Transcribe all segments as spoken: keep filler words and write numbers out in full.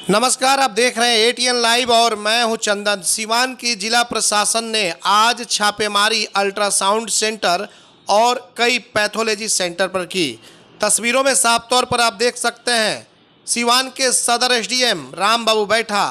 नमस्कार, आप देख रहे हैं एटीएन लाइव और मैं हूं चंदन। सीवान की जिला प्रशासन ने आज छापेमारी अल्ट्रासाउंड सेंटर और कई पैथोलॉजी सेंटर पर की। तस्वीरों में साफ तौर पर आप देख सकते हैं सीवान के सदर एसडीएम राम बाबू बैठा,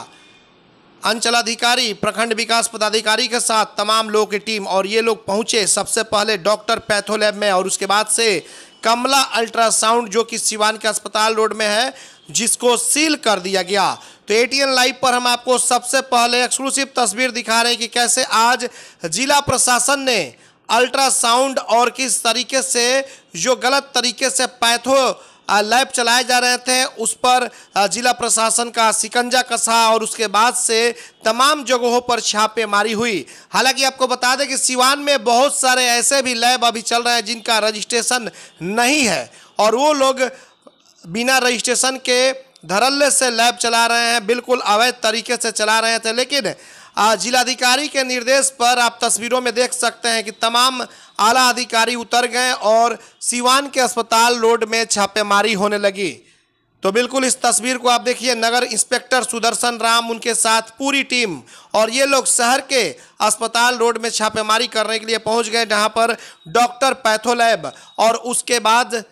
अंचलाधिकारी, प्रखंड विकास पदाधिकारी के साथ तमाम लोगों की टीम, और ये लोग पहुंचे सबसे पहले डॉक्टर पैथोलैब में और उसके बाद से कमला अल्ट्रासाउंड जो कि सीवान के अस्पताल रोड में है, जिसको सील कर दिया गया। तो एटीएन लाइव पर हम आपको सबसे पहले एक्सक्लूसिव तस्वीर दिखा रहे हैं कि कैसे आज जिला प्रशासन ने अल्ट्रासाउंड और किस तरीके से जो गलत तरीके से पैथो लैब चलाए जा रहे थे उस पर जिला प्रशासन का शिकंजा कसा और उसके बाद से तमाम जगहों पर छापेमारी हुई। हालांकि आपको बता दें कि सीवान में बहुत सारे ऐसे भी लैब अभी चल रहे हैं जिनका रजिस्ट्रेशन नहीं है और वो लोग बिना रजिस्ट्रेशन के धड़ल्ले से लैब चला रहे हैं, बिल्कुल अवैध तरीके से चला रहे थे। लेकिन जिलाधिकारी के निर्देश पर आप तस्वीरों में देख सकते हैं कि तमाम आला अधिकारी उतर गए और सीवान के अस्पताल रोड में छापेमारी होने लगी। तो बिल्कुल इस तस्वीर को आप देखिए, नगर इंस्पेक्टर सुदर्शन राम, उनके साथ पूरी टीम, और ये लोग शहर के अस्पताल रोड में छापेमारी करने के लिए पहुंच गए, जहां पर डॉक्टर पैथोलैब और उसके बाद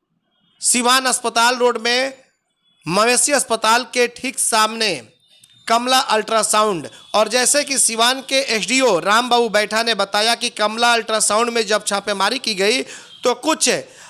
सीवान अस्पताल रोड में मवेशी अस्पताल के ठीक सामने कमला अल्ट्रासाउंड। और जैसे कि सीवान के एसडीओ राम बाबू बैठा ने बताया कि कमला अल्ट्रासाउंड में जब छापेमारी की गई तो कुछ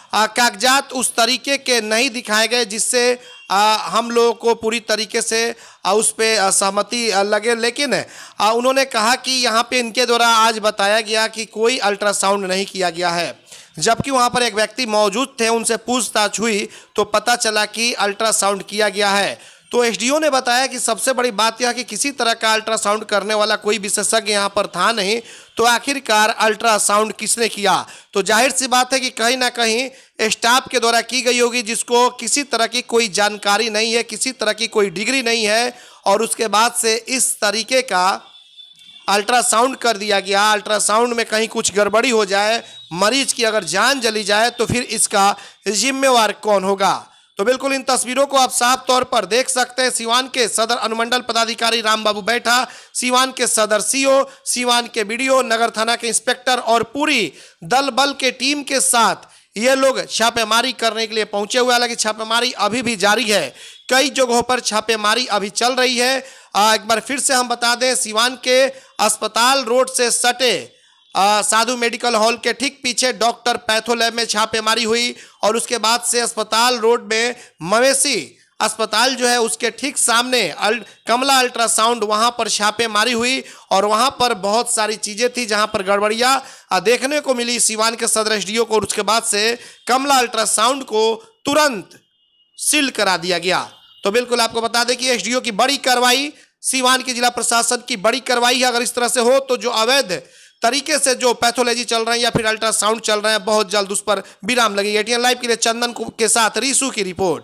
कागजात उस तरीके के नहीं दिखाए गए जिससे आ, हम लोगों को पूरी तरीके से आ, उस पर सहमति लगे। लेकिन आ, उन्होंने कहा कि यहाँ पे इनके द्वारा आज बताया गया कि कोई अल्ट्रासाउंड नहीं किया गया है, जबकि वहाँ पर एक व्यक्ति मौजूद थे, उनसे पूछताछ हुई तो पता चला कि अल्ट्रासाउंड किया गया है। तो एसडीओ ने बताया कि सबसे बड़ी बात यह कि किसी तरह का अल्ट्रासाउंड करने वाला कोई विशेषज्ञ यहाँ पर था नहीं, तो आखिरकार अल्ट्रासाउंड किसने किया? तो जाहिर सी बात है कि कहीं ना कहीं स्टाफ के द्वारा की गई होगी, जिसको किसी तरह की कोई जानकारी नहीं है, किसी तरह की कोई डिग्री नहीं है, और उसके बाद से इस तरीके का अल्ट्रासाउंड कर दिया गया। अल्ट्रासाउंड में कहीं कुछ गड़बड़ी हो जाए, मरीज की अगर जान चली जाए तो फिर इसका जिम्मेवार कौन होगा? तो बिल्कुल इन तस्वीरों को आप साफ तौर पर देख सकते हैं। सीवान के सदर अनुमंडल पदाधिकारी राम बाबू बैठा, सीवान के सदर सीओ, सीवान के बीडीओ, नगर थाना के इंस्पेक्टर और पूरी दल बल के टीम के साथ ये लोग छापेमारी करने के लिए पहुंचे हुए। हालांकि छापेमारी अभी भी जारी है, कई जगहों पर छापेमारी अभी चल रही है। आ, एक बार फिर से हम बता दें, सीवान के अस्पताल रोड से सटे आ, साधु मेडिकल हॉल के ठीक पीछे डॉक्टर पैथोलैब में छापेमारी हुई और उसके बाद से अस्पताल रोड में मवेशी अस्पताल जो है उसके ठीक सामने अल, कमला अल्ट्रासाउंड, वहां पर छापेमारी हुई और वहां पर बहुत सारी चीजें थी जहां पर गड़बड़ियां देखने को मिली सीवान के सदर एसडीओ को, और उसके बाद से कमला अल्ट्रासाउंड को तुरंत सील करा दिया गया। तो बिल्कुल आपको बता दें कि एसडीओ की बड़ी कार्रवाई, सीवान की जिला प्रशासन की बड़ी कार्रवाई है। अगर इस तरह से हो तो जो अवैध तरीके से जो पैथोलॉजी चल रहे हैं या फिर अल्ट्रासाउंड चल रहे हैं, बहुत जल्द उस पर विराम लगेगी। एटीएन लाइव के लिए चंदन के साथ रीसू की रिपोर्ट।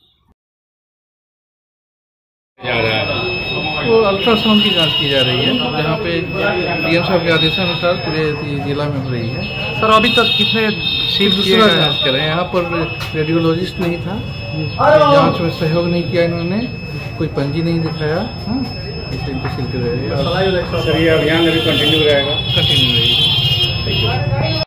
तो अल्ट्रासाउंड की जांच की जा रही है, जहाँ पे डीएम साहब के आदेशानुसार पूरे जिला में हो रही है। सर अभी तक कितने शिफ्ट किए गए जांच करें? यहाँ पर रेडियोलॉजिस्ट नहीं था, जांच में सहयोग नहीं किया इन्होंने, कोई पंजी नहीं दिखाया, इसलिए इनको सील कर रहे हैं। सर ये अभियान अभी कंटिन्यू रहेगा? कंटिन्यू रहेगा।